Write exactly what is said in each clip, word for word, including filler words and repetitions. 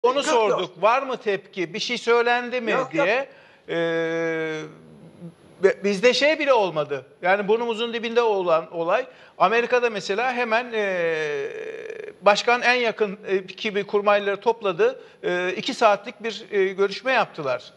Onu Yok, sorduk. yok. Var mı tepki? Bir şey söylendi mi Yok, yok. diye. Ee, bizde şey bile olmadı. Yani burnumuzun dibinde olan olay. Amerika'da mesela hemen e, başkan en yakın ekibi kurmayları topladı. E, iki saatlik bir e, görüşme yaptılar.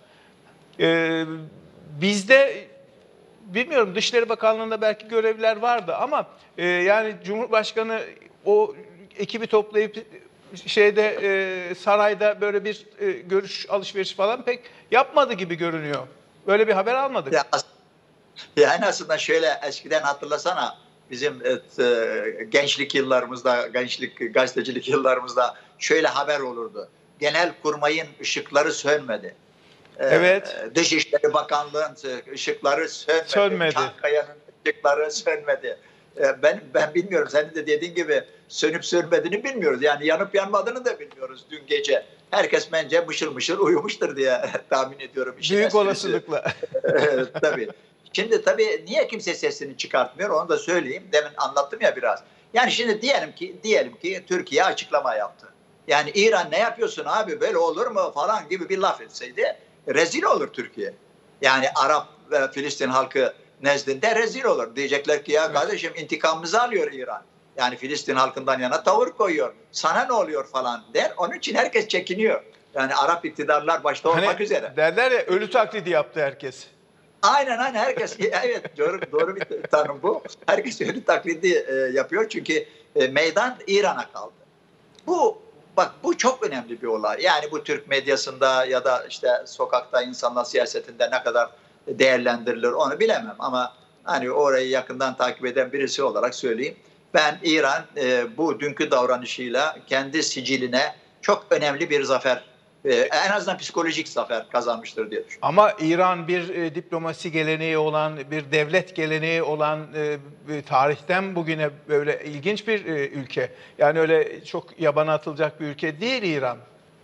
E, bizde bilmiyorum, Dışişleri Bakanlığı'nda belki görevliler vardı ama e, yani Cumhurbaşkanı o ekibi toplayıp şeyde e, sarayda böyle bir e, görüş alışverişi falan pek yapmadı gibi görünüyor. Böyle bir haber almadık. Ya, yani aslında şöyle eskiden hatırlasana bizim e, gençlik yıllarımızda, gençlik gazetecilik yıllarımızda şöyle haber olurdu. Genelkurmay'ın ışıkları sönmedi. Evet. Ee, Dışişleri Bakanlığı'nın ışıkları sönmedi. Sönmedi. Çankaya'nın ışıkları sönmedi. Ee, ben ben bilmiyorum. Senin de dediğin gibi sönüp sönmediğini bilmiyoruz. Yani yanıp yanmadığını da bilmiyoruz dün gece. Herkes bence mışır mışır uyumuştur diye tahmin ediyorum. İşin Büyük esprisi. olasılıkla. Tabii. Şimdi tabii niye kimse sesini çıkartmıyor onu da söyleyeyim. Demin anlattım ya biraz. Yani şimdi diyelim ki diyelim ki Türkiye açıklama yaptı. Yani İran ne yapıyorsun abi böyle olur mu falan gibi bir laf etseydi rezil olur Türkiye. Yani Arap ve Filistin halkı nezdinde rezil olur. Diyecekler ki ya Evet. kardeşim intikamımızı alıyor İran. Yani Filistin halkından yana tavır koyuyor. Sana ne oluyor falan der. Onun için herkes çekiniyor. Yani Arap iktidarlar başta olmak Hani üzere. derler ya, ölü taklidi yaptı herkes. Aynen aynen herkes evet doğru, doğru bir tanım bu. Herkes ölü taklidi e, yapıyor çünkü e, meydan İran'a kaldı. Bu bak bu çok önemli bir olay. Yani bu Türk medyasında ya da işte sokakta insanlar siyasetinde ne kadar değerlendirilir onu bilemem ama hani orayı yakından takip eden birisi olarak söyleyeyim. Ben İran e, bu dünkü davranışıyla kendi siciline çok önemli bir zafer, e, en azından psikolojik zafer kazanmıştır diye düşünüyorum. Ama İran bir e, diplomasi geleneği olan, bir devlet geleneği olan, e, e, tarihten bugüne böyle ilginç bir e, ülke. Yani öyle çok yabana atılacak bir ülke değil İran.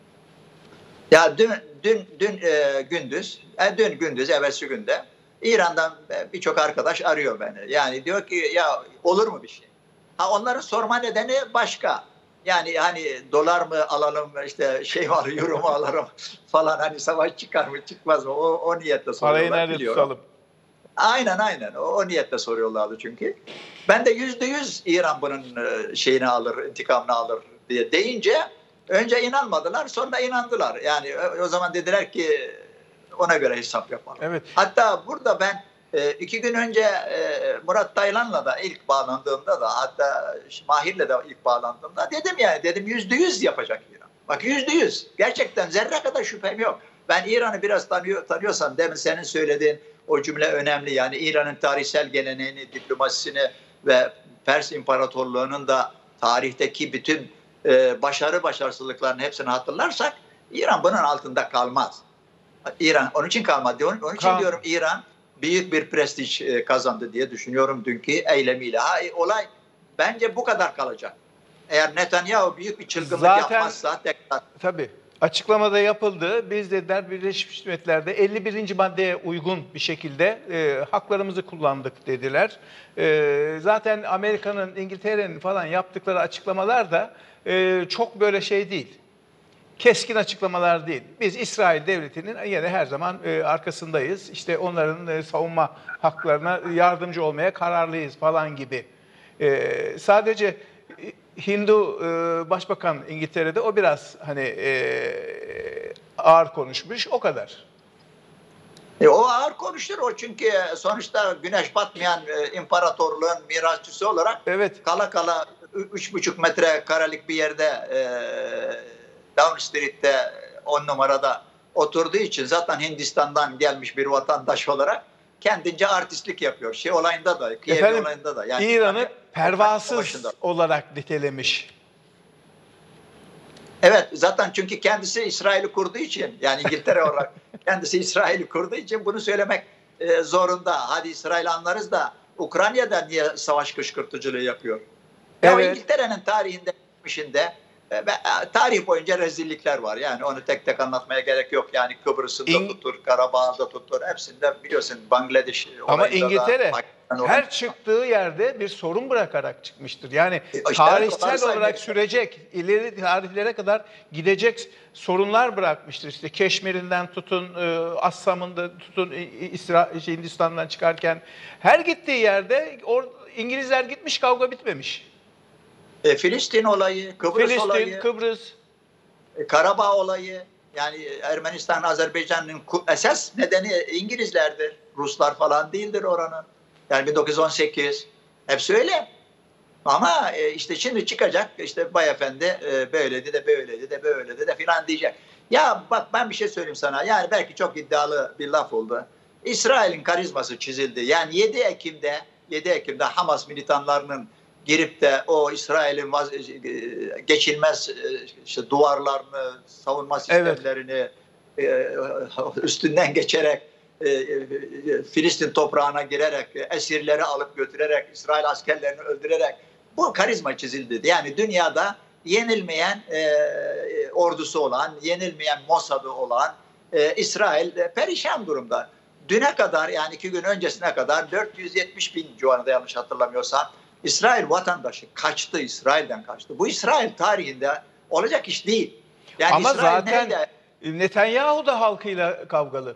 Ya dün dün dün e, gündüz, e, dün gündüz evvelsi günde İran'dan birçok arkadaş arıyor beni. Yani diyor ki ya olur mu bir şey? Ha onların sorma nedeni başka. Yani hani dolar mı alalım işte şey var euro mu alırım falan hani savaş çıkar mı çıkmaz mı o, o niyetle Parayı soruyorlar nerede biliyorum. tutalım? Aynen aynen o, o niyetle soruyorlardı çünkü. Ben de yüzde yüz İran bunun e, şeyini alır, intikamını alır diye deyince önce inanmadılar sonra inandılar. Yani o, o zaman dediler ki ona göre hesap yapalım. Evet. Hatta burada ben e, iki gün önce e, Murat Taylan'la da ilk bağlandığımda da hatta Mahir'le de ilk bağlandığımda dedim yani dedim yüzde yüz yapacak İran. Bak yüzde yüz gerçekten zerre kadar şüphem yok. Ben İran'ı biraz tanıyor, tanıyorsam demin senin söylediğin o cümle önemli. Yani İran'ın tarihsel geleneğini, diplomasisini ve Pers İmparatorluğu'nun da tarihteki bütün e, başarı başarısızlıklarını hepsini hatırlarsak İran bunun altında kalmaz. İran onun için kalmadı. Onun, onun için Kal- diyorum İran büyük bir prestij e, kazandı diye düşünüyorum dünkü eylemiyle. Ha, e, olay bence bu kadar kalacak. Eğer Netanyahu büyük bir çılgınlık Zaten- yapmazsa tekrar Tabii. Açıklamada yapıldı. Biz dediler Birleşmiş Milletler'de elli birinci maddeye uygun bir şekilde e, haklarımızı kullandık dediler. E, zaten Amerika'nın, İngiltere'nin falan yaptıkları açıklamalar da e, çok böyle şey değil. Keskin açıklamalar değil. Biz İsrail Devleti'nin yine her zaman e, arkasındayız. İşte onların e, savunma haklarına yardımcı olmaya kararlıyız falan gibi. E, sadece e, Hindu e, Başbakan İngiltere'de o biraz hani e, ağır konuşmuş, o kadar. E, o ağır konuşur o çünkü sonuçta güneş batmayan e, imparatorluğun mirasçısı olarak Evet. kala kala üç buçuk metre karelik bir yerde e, Downing Street'te on numarada oturduğu için zaten Hindistan'dan gelmiş bir vatandaş olarak kendince artistlik yapıyor. Şey olayında da, Kiev Efendim, olayında da. Yani İran'ı pervasız Savaşı'nda. olarak nitelemiş. Evet zaten çünkü kendisi İsrail'i kurduğu için yani İngiltere olarak kendisi İsrail'i kurduğu için bunu söylemek e, zorunda. Hadi İsrail anlarız da Ukrayna'da niye savaş kışkırtıcılığı yapıyor? Ya o Evet. İngiltere'nin tarihinde, geçmişinde e, tarih boyunca rezillikler var. Yani onu tek tek anlatmaya gerek yok. Yani Kıbrıs'ında İng- tutur, Karabağ'da tutur. Hepsinde biliyorsun Bangladeş Ama olayında İngiltere da, her çıktığı yerde bir sorun bırakarak çıkmıştır. Yani E, işte tarihsel onları olarak saymaya- sürecek, ileri tarihlere kadar gidecek sorunlar bırakmıştır. İşte Keşmir'inden tutun, e, Assam'ında tutun, İ- İ- İsra- şey, Hindistan'dan çıkarken her gittiği yerde or, İngilizler gitmiş, kavga bitmemiş. E, Filistin olayı, Kıbrıs Filistin, olayı, Kıbrıs. e, Karabağ olayı, yani Ermenistan, Azerbaycan'ın ku- esas nedeni İngilizlerdir. Ruslar falan değildir oranın. Yani bin dokuz yüz on sekiz. Hepsi öyle. Ama e, işte şimdi çıkacak işte Bay Efendi e, böyledi de böyledi de böyledi de filan diyecek. Ya bak ben bir şey söyleyeyim sana. Yani belki çok iddialı bir laf oldu. İsrail'in karizması çizildi. Yani yedi Ekim'de yedi Ekim'de Hamas militanlarının girip de o İsrail'in vaz- e, geçilmez e, işte duvarlarını, savunma sistemlerini e, üstünden geçerek e, e, Filistin toprağına girerek, esirleri alıp götürerek, İsrail askerlerini öldürerek bu karizma çizildi. Yani dünyada yenilmeyen e, ordusu olan, yenilmeyen Mossad'ı olan e, İsrail e, perişan durumda. Düne kadar, yani iki gün öncesine kadar dört yüz yetmiş bin civarında, yanlış hatırlamıyorsam, İsrail vatandaşı kaçtı, İsrail'den kaçtı. Bu İsrail tarihinde olacak iş değil. Yani Ama İsrail zaten neyle? Netanyahu da halkıyla kavgalı.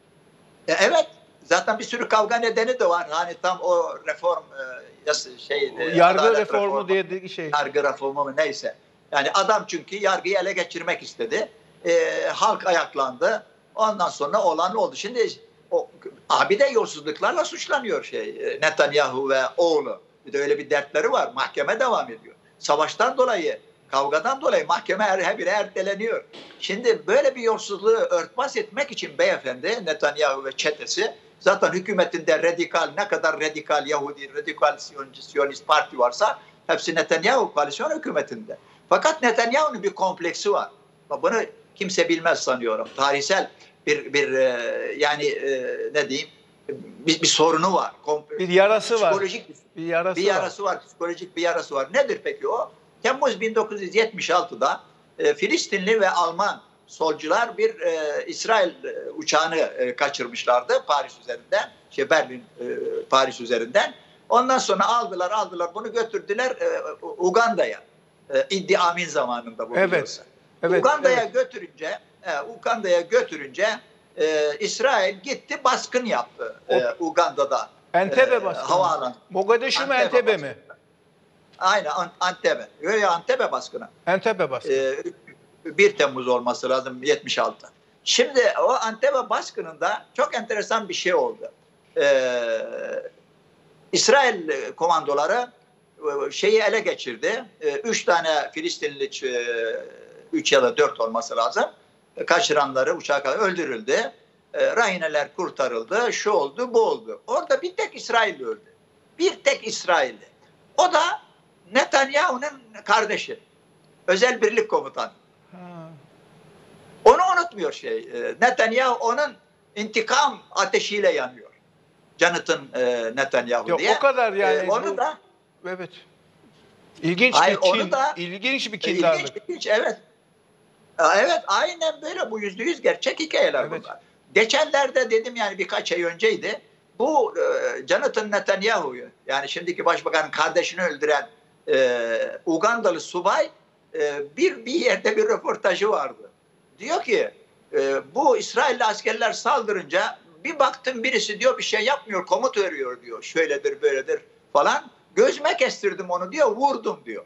E, evet, zaten bir sürü kavga nedeni de var. Hani tam o reform e, şey, e, Yargı adalet reformu diye bir şey. yargı reformu mu neyse. Yani adam çünkü yargıyı ele geçirmek istedi. E, halk ayaklandı. Ondan sonra olan oldu. Şimdi o abi de yolsuzluklarla suçlanıyor şey e, Netanyahu ve oğlu. Bir de öyle bir dertleri var. Mahkeme devam ediyor. Savaştan dolayı, kavgadan dolayı mahkeme her, her biri erteleniyor. Şimdi böyle bir yolsuzluğu örtbas etmek için beyefendi Netanyahu ve çetesi, zaten hükümetinde radikal, ne kadar radikal Yahudi, radikal Siyonist parti varsa hepsi Netanyahu koalisyon hükümetinde. Fakat Netanyahu'nun bir kompleksi var. Bunu kimse bilmez sanıyorum. Tarihsel bir bir e, yani e, ne diyeyim bir, bir sorunu var. Kom Bir yarası var. Psikolojik Bir yarası, bir yarası var. var. Psikolojik bir yarası var. Nedir peki o? Temmuz bin dokuz yüz yetmiş altıda e, Filistinli ve Alman solcular bir e, İsrail e, uçağını e, kaçırmışlardı Paris üzerinden, şey Berlin e, Paris üzerinden. Ondan sonra aldılar aldılar bunu götürdüler e, Uganda'ya. E, İddi Amin zamanında bu Evet. biliyorsun. Evet, Uganda'ya evet. götürünce e, Uganda'ya götürünce e, İsrail gitti baskın yaptı e, Uganda'da. Entebbe e, baskını. havaalanı. Mogadishu mu Entebbe Entebbe baskını. mi? Aynen Antep'e. Yok ya Antep'e baskını. Entebbe baskını. Ee, bir Temmuz olması lazım yetmiş altı. Şimdi o Antep'e baskınında çok enteresan bir şey oldu. Ee, İsrail komandoları şeyi ele geçirdi. Ee, üç tane Filistinli, üç ya da dört olması lazım. Kaçıranları uçağa öldürüldü. Ee, rahineler kurtarıldı. Şu oldu, bu oldu. Orada bir tek İsrail öldü. Bir tek İsrail'di. O da Netanyahu'nun kardeşi. Özel birlik komutanı. Ha. Onu unutmuyor şey. Netanyahu onun intikam ateşiyle yanıyor. Jonathan e, Netanyahu Ya diye. o kadar yani. E, onu bu, da evet. İlginç Hayır, bir kin, onu da- ilginç bir e, kindarlık. ilginç, ilginç, evet. E, Evet, aynen böyle, bu yüzde yüz gerçek hikayeler Evet. bunlar. Geçenlerde dedim, yani birkaç ay önceydi. Bu e, Jonathan Netanyahu'yu, yani şimdiki başbakanın kardeşini öldüren e, Ugandalı subay e, bir bir yerde bir röportajı vardı. Diyor ki e, bu İsrailli askerler saldırınca bir baktım birisi diyor bir şey yapmıyor, komut veriyor diyor. Şöyledir böyledir falan. Gözüme kestirdim onu diyor, vurdum diyor.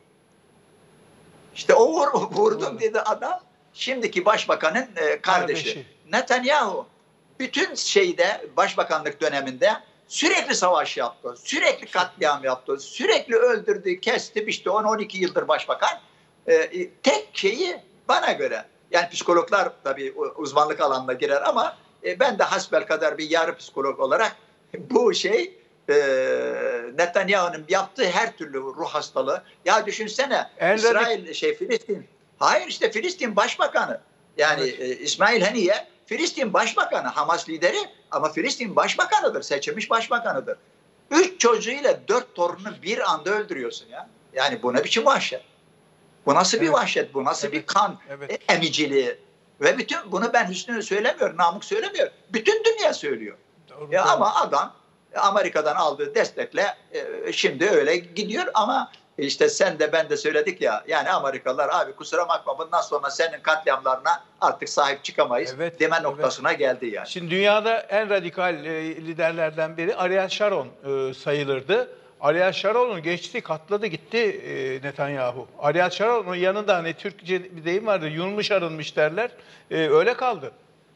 İşte o vur, vurdum dedi adam. Şimdiki başbakanın e, kardeşi. Kardeşi. Netanyahu bütün şeyde, başbakanlık döneminde sürekli savaş yaptı. Sürekli katliam yaptı. Sürekli öldürdü, kesti. İşte on on iki yıldır başbakan. E, tek şeyi bana göre, yani psikologlar tabii uzmanlık alanına girer ama e, ben de hasbelkader bir yarı psikolog olarak bu şey e, Netanyahu'nun yaptığı her türlü ruh hastalığı. Ya düşünsene, En İsrail şey Filistin. Hayır, işte Filistin başbakanı. Yani Evet. e, İsmail Haniye Filistin başbakanı, Hamas lideri ama Filistin başbakanıdır, seçilmiş başbakanıdır. Üç çocuğuyla dört torununu bir anda öldürüyorsun ya. Yani bu ne biçim vahşet? Bu nasıl bir Evet. vahşet, bu nasıl Evet. bir kan Evet. emiciliği? Ve bütün bunu ben Hüsnü söylemiyorum, Namık söylemiyor. Bütün dünya söylüyor. Doğru, Ya doğru. ama adam Amerika'dan aldığı destekle e, şimdi öyle gidiyor ama işte sen de ben de söyledik ya, yani Amerikalılar abi kusura bakma bundan sonra senin katliamlarına artık sahip çıkamayız Evet, deme evet. noktasına geldi yani. Şimdi dünyada en radikal e, liderlerden biri Ariel Sharon e, sayılırdı. Ariel Sharon'u geçti, katladı gitti e, Netanyahu. Ariel Sharon'un yanında hani Türkçe bir deyim vardı, yunmuş arınmış derler. E, öyle kaldı.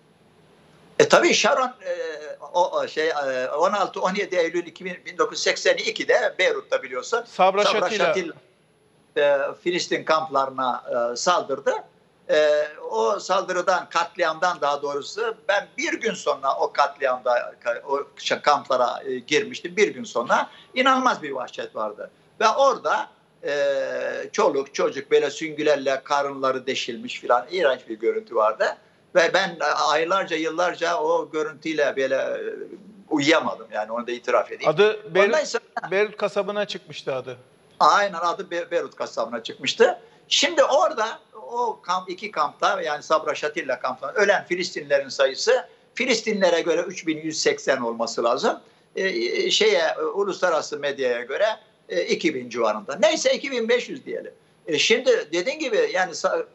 E tabii Sharon e, o, o şey e, on altı on yedi Eylül bin dokuz yüz seksen iki'de Beyrut'ta biliyorsun Sabra Sabra Şatila. Şatil e, Filistin kamplarına e, saldırdı. E, o saldırıdan, katliamdan daha doğrusu ben bir gün sonra o katliamda o kamplara e, girmiştim. Bir gün sonra inanılmaz bir vahşet vardı. Ve orada e, çoluk çocuk böyle süngülerle karınları deşilmiş filan iğrenç bir görüntü vardı. Ve ben aylarca yıllarca o görüntüyle böyle e, uyuyamadım yani onu da itiraf edeyim. Adı Beyrut, Ondan sonra- Beyrut kasabına çıkmıştı adı. Aynen adı Be- Beyrut kasabına çıkmıştı. Şimdi orada o kamp iki kampta yani Sabra Şatilla kampta ölen Filistinlilerin sayısı Filistinlilere göre üç bin yüz seksen olması lazım. Ee, şeye e, uluslararası medyaya göre e, iki bin civarında. Neyse iki bin beş yüz diyelim. E, şimdi dediğin gibi yani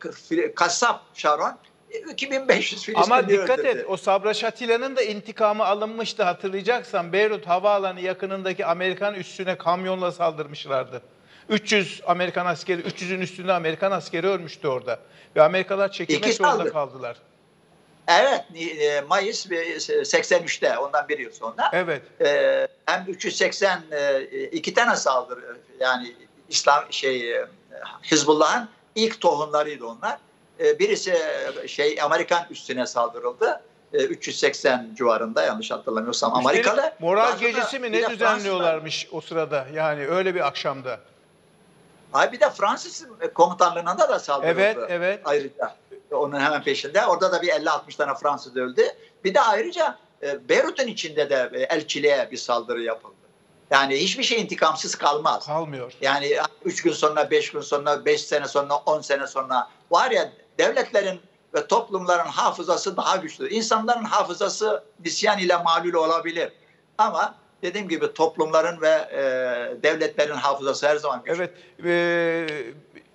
kasap Sharon e, iki bin beş yüz Filistinli Ama dikkat öldürdü. et, o Sabra Şatila'nın da intikamı alınmıştı hatırlayacaksan. Beyrut havaalanı yakınındaki Amerikan üssüne kamyonla saldırmışlardı. üç yüz Amerikan askeri, üç yüzün üstünde Amerikan askeri ölmüştü orada. Ve Amerikalılar çekilmek İki zorunda saldırı. kaldılar. Evet, e, Mayıs seksen üç'te ondan bir yıl sonra Evet. e, hem üç yüz seksen e, iki tane saldırı yani İslam şey e, Hizbullah'ın ilk tohumlarıydı onlar. E, birisi e, şey Amerikan üssüne saldırıldı. E, üç yüz seksen civarında yanlış hatırlamıyorsam Amerikalı. Üstelik moral Daha sonra gecesi mi bir ne de düzenliyorlarmış o sırada? Yani öyle bir akşamda. Ay bir de Fransız komutanlığına da saldırıldı. Evet, evet. Ayrıca onun hemen peşinde. Orada da bir elli altmış tane Fransız öldü. Bir de ayrıca e, Beyrut'un içinde de e, elçiliğe bir saldırı yapıldı. Yani hiçbir şey intikamsız kalmaz. Kalmıyor. Yani üç gün sonra, beş gün sonra, beş sene sonra, on sene sonra var ya devletlerin ve toplumların hafızası daha güçlü. İnsanların hafızası nisyan ile malul olabilir. Ama dediğim gibi toplumların ve e, devletlerin hafızası her zaman güçlü. Evet. E,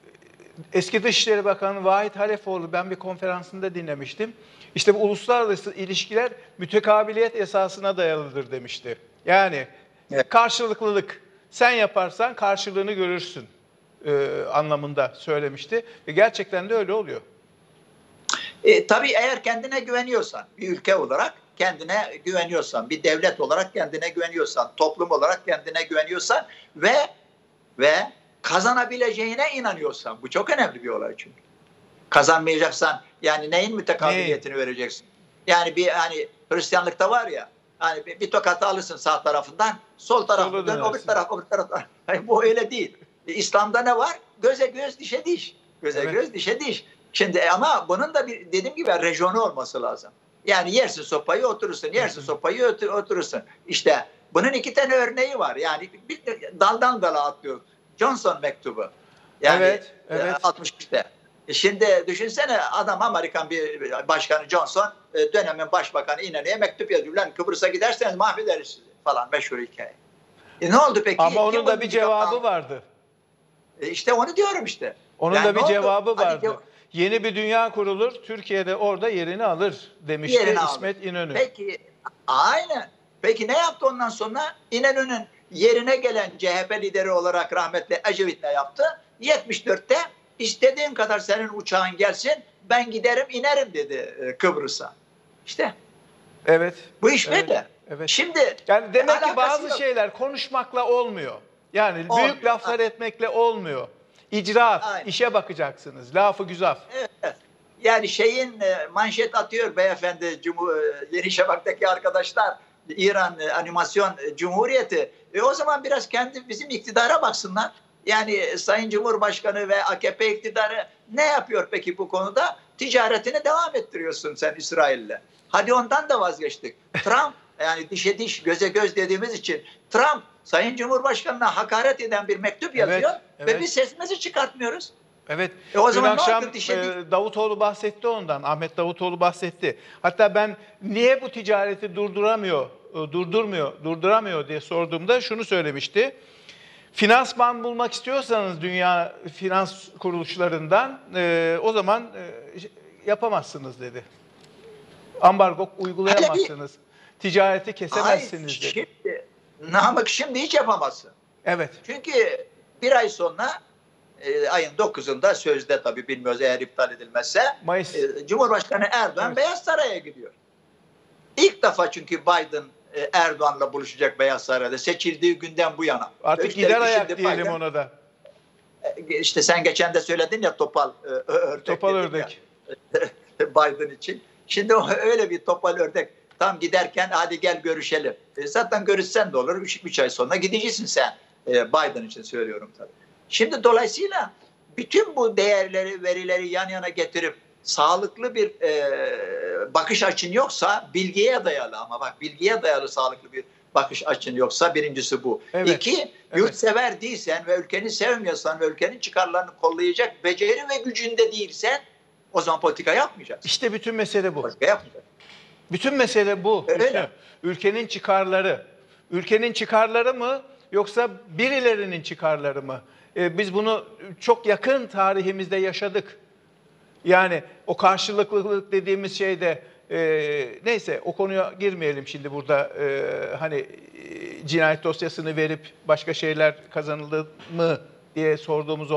eski Dışişleri Bakanı Vahit Halefoğlu ben bir konferansında dinlemiştim. İşte bu uluslararası ilişkiler mütekabiliyet esasına dayalıdır demişti. Yani Evet. karşılıklılık. Sen yaparsan karşılığını görürsün e, anlamında söylemişti. Ve gerçekten de öyle oluyor. E, tabii eğer kendine güveniyorsan, bir ülke olarak kendine güveniyorsan, bir devlet olarak kendine güveniyorsan, toplum olarak kendine güveniyorsan ve ve kazanabileceğine inanıyorsan, bu çok önemli bir olay çünkü. Kazanmayacaksan yani neyin mütekabiliyetini ne? vereceksin? Yani bir hani Hristiyanlıkta var ya, hani bir, bir tokatı alırsın sağ tarafından, sol tarafından dön, öbür taraf, öbür taraftan. Yani bu öyle değil. E, İslam'da ne var? Göze göz, dişe diş. Göze evet. göz, dişe diş. Şimdi ama bunun da bir dediğim gibi rejonu olması lazım. Yani yersin sopayı oturursun, yersin sopayı oturursun. İşte bunun iki tane örneği var. Yani bir daldan dala atlıyor. Johnson mektubu. Yani evet, evet. altmış üç'te. Şimdi düşünsene adam Amerikan bir başkanı Johnson dönemin başbakanı İnönü'ye mektup yazıyor. Lan Kıbrıs'a giderseniz mahvederiz sizi falan meşhur hikaye. E ne oldu peki? Ama onun Kim da bir cevabı vardı. E işte onu diyorum işte. Onun yani da bir cevabı oldu? vardı. Hadi, yeni bir dünya kurulur, Türkiye'de orada yerini alır demişti yerini İsmet alır. İnönü. Peki, aynen. Peki ne yaptı ondan sonra? İnönü'nün yerine gelen C H P lideri olarak rahmetli Ecevit ne yaptı? yetmiş dört'te istediğin kadar senin uçağın gelsin, ben giderim inerim dedi Kıbrıs'a. İşte. Evet. Bu iş evet, böyle. Evet. Şimdi yani demek ki bazı yok. şeyler konuşmakla olmuyor. Yani Olmuyor. büyük laflar etmekle olmuyor. İcraat, Aynen. işe bakacaksınız. Lafı güzel. Evet. Yani şeyin manşet atıyor beyefendi Cumhur, Yeni Şafak'taki arkadaşlar İran Animasyon Cumhuriyeti. E o zaman biraz kendi bizim iktidara baksınlar. Yani Sayın Cumhurbaşkanı ve A K P iktidarı ne yapıyor peki bu konuda? Ticaretini devam ettiriyorsun sen İsrail'le. Hadi ondan da vazgeçtik. Trump yani dişe diş göze göz dediğimiz için Trump Sayın Cumhurbaşkanı'na hakaret eden bir mektup yazıyor evet, evet. ve biz sesimizi çıkartmıyoruz. Evet. E o Dün zaman ne akşam oldu? Dişe e, Davutoğlu bahsetti ondan. Ahmet Davutoğlu bahsetti. Hatta ben niye bu ticareti durduramıyor, e, durdurmuyor, durduramıyor diye sorduğumda şunu söylemişti. Finansman bulmak istiyorsanız dünya finans kuruluşlarından e, o zaman e, yapamazsınız dedi. Ambargo uygulayamazsınız. Ticareti kesemezsiniz Ay, dedi. şimdi, Namık şimdi hiç yapamazsın. Evet. Çünkü bir ay sonra e, ayın dokuzunda sözde tabii bilmiyoruz eğer iptal edilmezse Mayıs. e, Cumhurbaşkanı Erdoğan Evet. Beyaz Saray'a gidiyor. İlk defa çünkü Biden e, Erdoğan'la buluşacak Beyaz Saray'da seçildiği günden bu yana. Artık Üstelik gider ayak şimdi diyelim Biden, ona da. e, işte sen geçen de söyledin ya topal e, ördek. Topal dedin ördek. ya, Biden için. Şimdi o öyle bir topal ördek. Tam giderken hadi gel görüşelim. E, zaten görüşsen de olur. Üç, üç ay sonra gideceksin sen. E, Biden için söylüyorum tabii. Şimdi dolayısıyla bütün bu değerleri, verileri yan yana getirip sağlıklı bir e, bakış açın yoksa bilgiye dayalı ama bak bilgiye dayalı sağlıklı bir bakış açın yoksa birincisi bu. Evet. İki, Evet. yurtsever değilsen ve ülkeni sevmiyorsan ve ülkenin çıkarlarını kollayacak beceri ve gücünde değilsen o zaman politika yapmayacaksın. İşte bütün mesele bu. Politika yapmayacaksın. Bütün mesele bu. Öyle. Hüsnü. Ülkenin çıkarları. Ülkenin çıkarları mı yoksa birilerinin çıkarları mı? Ee, biz bunu çok yakın tarihimizde yaşadık. Yani o karşılıklılık dediğimiz şeyde e, neyse o konuya girmeyelim şimdi burada. E, hani e, cinayet dosyasını verip başka şeyler kazanıldı mı diye sorduğumuz